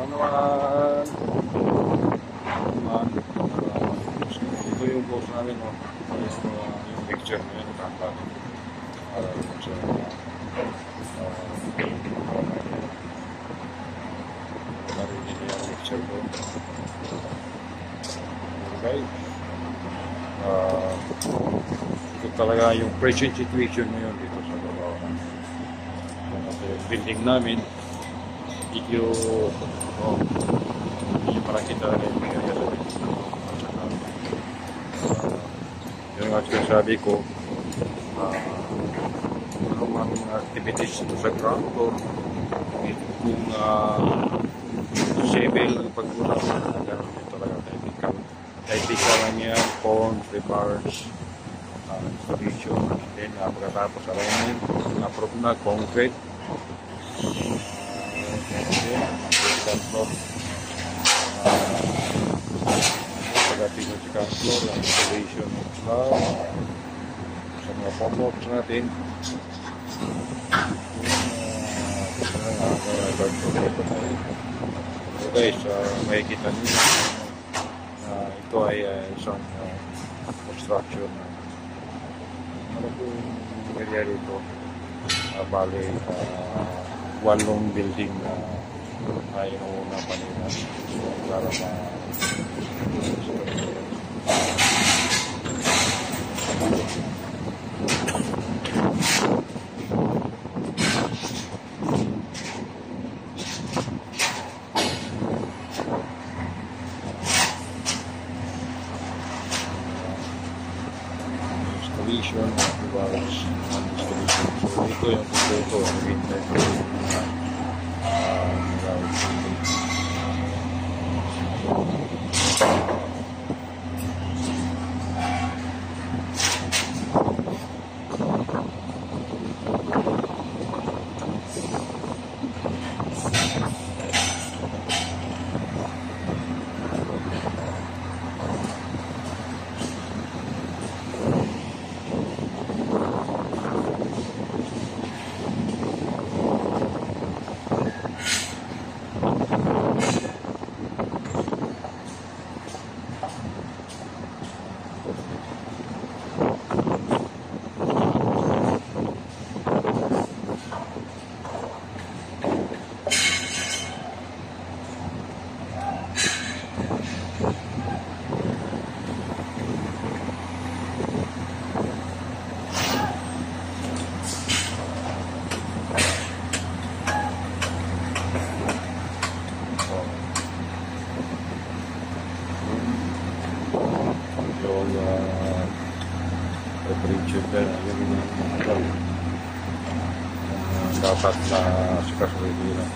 naman. Ito yung post namin, no? Yung picture na yun, para sa narinig yung picture ko. Okay. Ito talaga yung present situation ngayon dito sa baba. Yung building namin, medyo medyo makakita rin yung area sa yung nga sinasabi ko, ano mga activities sa ground floor, kung civil pagkulang gano'n din talaga technical lang yan, pond, repairs, installation, then pagkatapos alignment, approve na concrete, second floor, pagdating ng second floor, installation of slab, sa mga pop-ups natin. So guys, makikita nyo ito ay isang construction malaking area dito. Bali 8 building na inuuna pa nila para installation, so ito yung ito ang winter temperature din yung dapat na sikasuhin nila.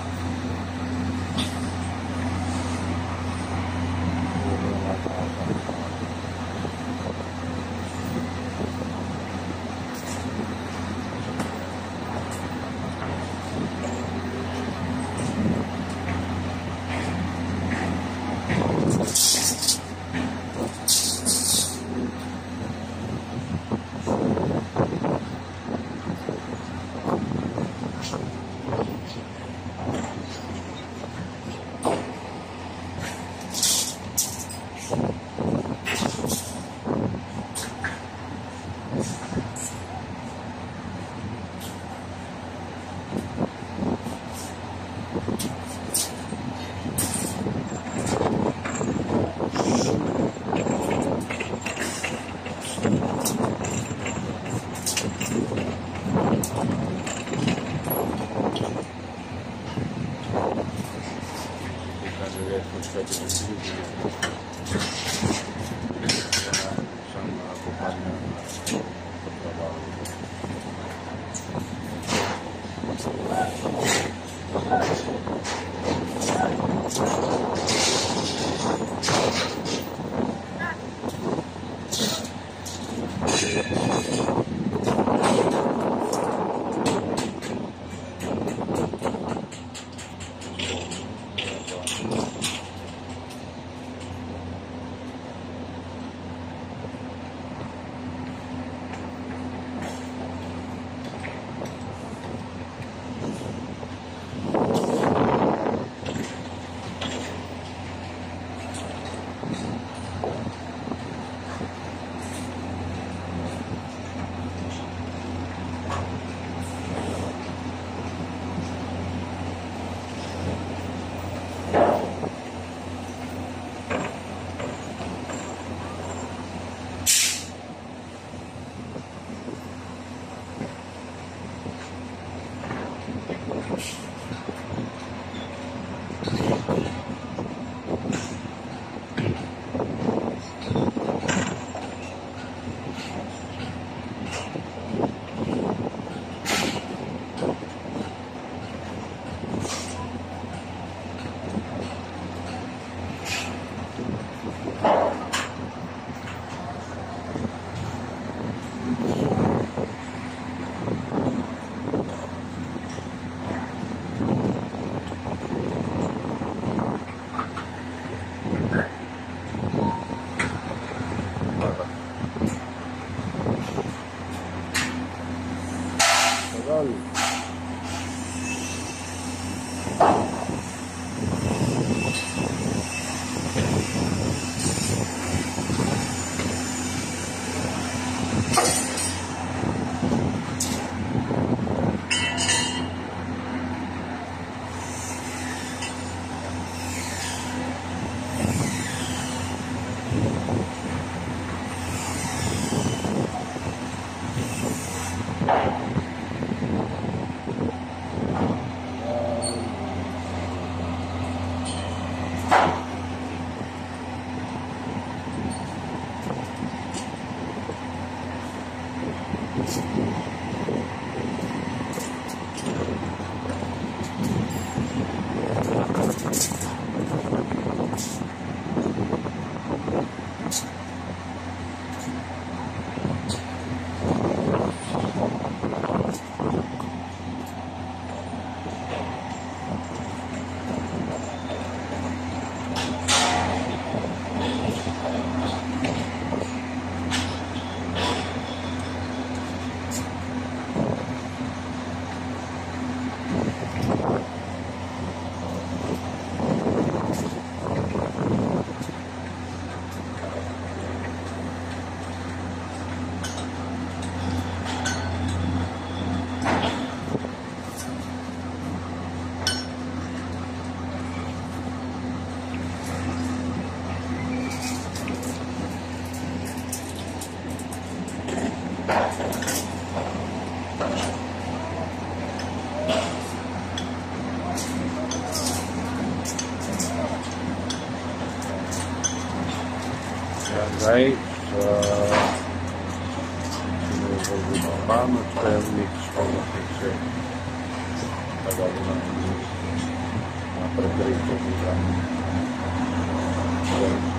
Guys, vamos a ver mix con los pixels para una preferencia.